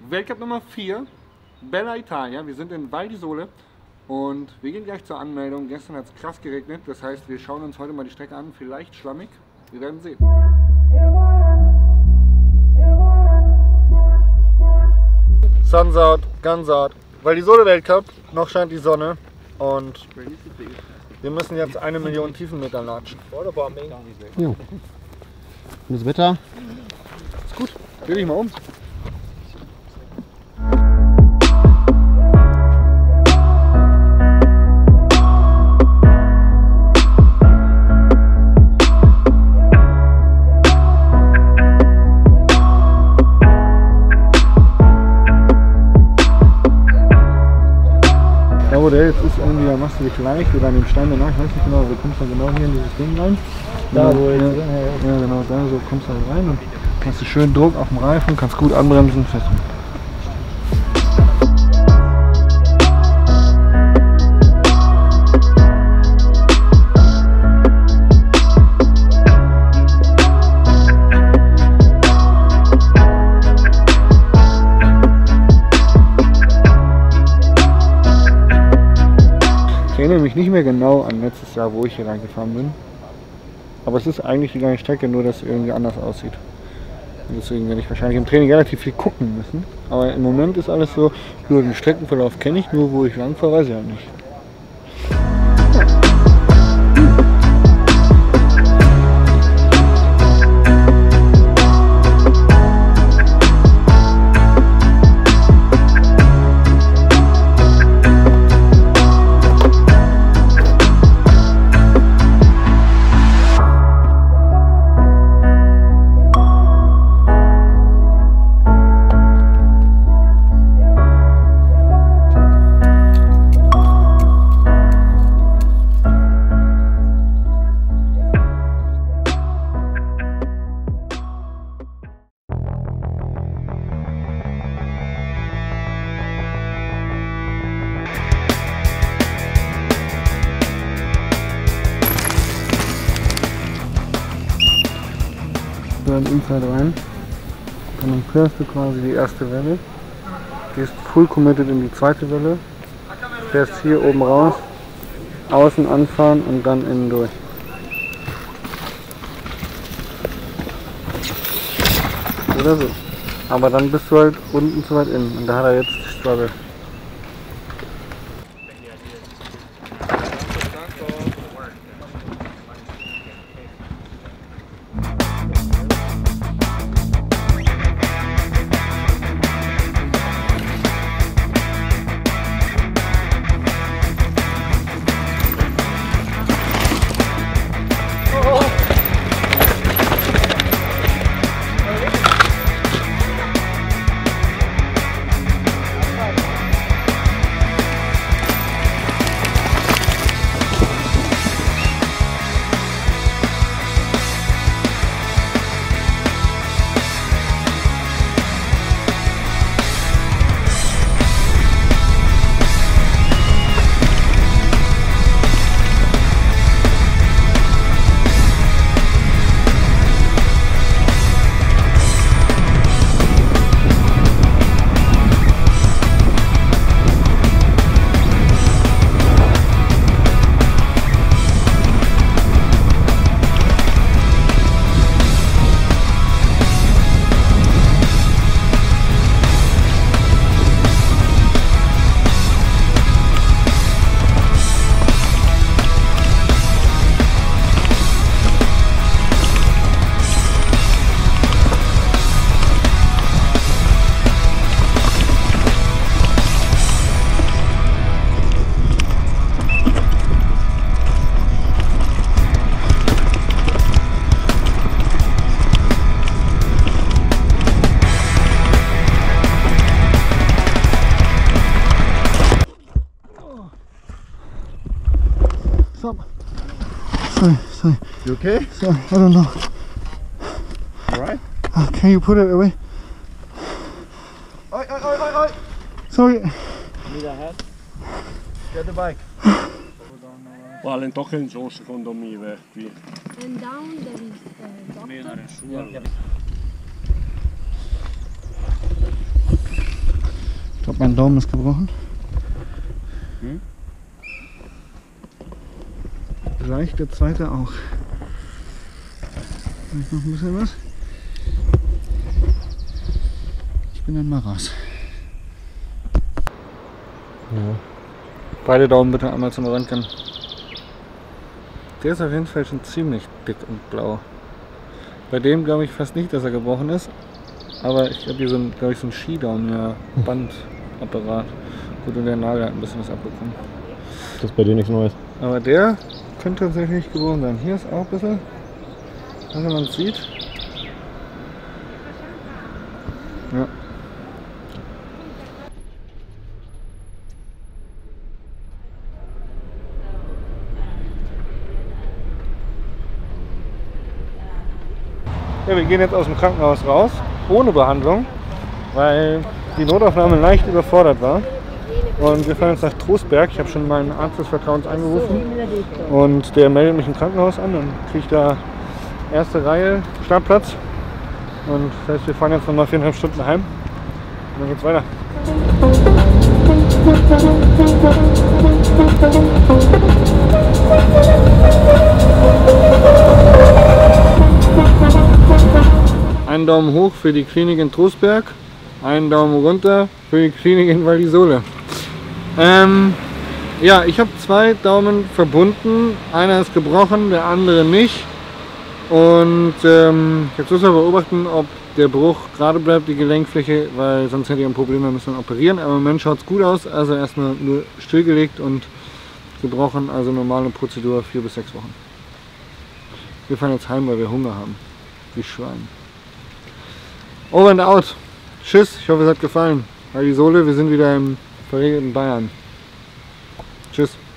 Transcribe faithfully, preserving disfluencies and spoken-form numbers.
Weltcup Nummer vier, Bella Italia. Wir sind in Val di Sole und wir gehen gleich zur Anmeldung. Gestern hat es krass geregnet, das heißt, wir schauen uns heute mal die Strecke an. Vielleicht schlammig, wir werden sehen. Sun's out, guns out. Val di Sole Weltcup, noch scheint die Sonne und wir müssen jetzt eine Million Tiefenmeter latschen. Jo. Das Wetter? Ist gut, dreh dich mal um. Der jetzt ist irgendwie, da machst du dich leicht oder an dem Stein danach, ich weiß nicht genau, du kommst dann genau hier in dieses Ding rein. Da wo ich, ja, ja genau, da so kommst du halt rein und hast du schön Druck auf dem Reifen, kannst gut anbremsen. Fest. Ich erinnere mich nicht mehr genau an letztes Jahr, wo ich hier reingefahren bin. Aber es ist eigentlich die gleiche Strecke, nur dass es irgendwie anders aussieht. Und deswegen werde ich wahrscheinlich im Training relativ viel gucken müssen. Aber im Moment ist alles so, nur den Streckenverlauf kenne ich, nur wo ich lang fahre, weiß ich halt nicht. Dann Inside rein, und dann fährst du quasi die erste Welle, gehst full committed in die zweite Welle, fährst hier oben raus, außen anfahren und dann innen durch. Oder so. Aber dann bist du halt unten zu weit innen und da hat er jetzt Struggle. Stop. Sorry, sorry. You okay? Sorry, I don't know. Alright? Uh, can you put it away? Oi, oi, oi, oi, oi! Sorry. Need a hand? Get the bike. Vale toch geen zo secondo me weg qui. And down there is uh, doctor. Yeah. glaube, mein Daumen ist gebrochen. Hm? Vielleicht der zweite auch. Vielleicht noch ein bisschen was. Ich bin dann mal raus. Ja. Beide Daumen bitte einmal zum Röntgen. Der ist auf jeden Fall schon ziemlich dick und blau. Bei dem glaube ich fast nicht, dass er gebrochen ist. Aber ich habe hier so ein, glaube ich, so ein Skidaumen, ja, Bandapparat. Gut, und der Nagel hat ein bisschen was abbekommen. Das ist bei dir nichts Neues. Aber der könnte tatsächlich gebrochen sein. Hier ist auch ein bisschen, wenn man es sieht. Ja. Ja, wir gehen jetzt aus dem Krankenhaus raus, ohne Behandlung, weil die Notaufnahme leicht überfordert war. Und wir fahren jetzt nach Trostberg. Ich habe schon meinen Arzt des Vertrauens angerufen und der meldet mich im Krankenhaus an. Dann kriege ich da erste Reihe Startplatz. Und das heißt, wir fahren jetzt nochmal viereinhalb Stunden heim und dann geht's weiter. Einen Daumen hoch für die Klinik in Trostberg, einen Daumen runter für die Klinik in Val di Sole. Ähm, ja, ich habe zwei Daumen verbunden, einer ist gebrochen, der andere nicht. Und ähm, jetzt müssen wir beobachten, ob der Bruch gerade bleibt, die Gelenkfläche, weil sonst hätte ich ein Problem, wir müssen operieren. Aber im Moment schaut es gut aus, also erstmal nur stillgelegt und gebrochen, also normale Prozedur, vier bis sechs Wochen. Wir fahren jetzt heim, weil wir Hunger haben, wie Schwein. Over and out. Tschüss, ich hoffe es hat gefallen. Val di Sole, wir sind wieder im verregneten Bayern. Tschüss.